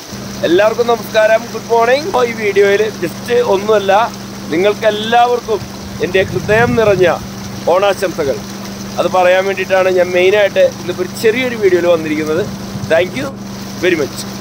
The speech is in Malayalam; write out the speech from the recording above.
എല്ലാവർക്കും നമസ്കാരം, ഗുഡ് മോർണിംഗ്. ഈ വീഡിയോയിൽ ജസ്റ്റ് ഒന്നുമല്ല, നിങ്ങൾക്കെല്ലാവർക്കും എൻ്റെ ഹൃദയം നിറഞ്ഞ ഓണാശംസകൾ അത് പറയാൻ വേണ്ടിയിട്ടാണ് ഞാൻ മെയിനായിട്ട് ഇന്നിപ്പോൾ ഒരു ചെറിയൊരു വീഡിയോയിൽ വന്നിരിക്കുന്നത്. Thank you very much.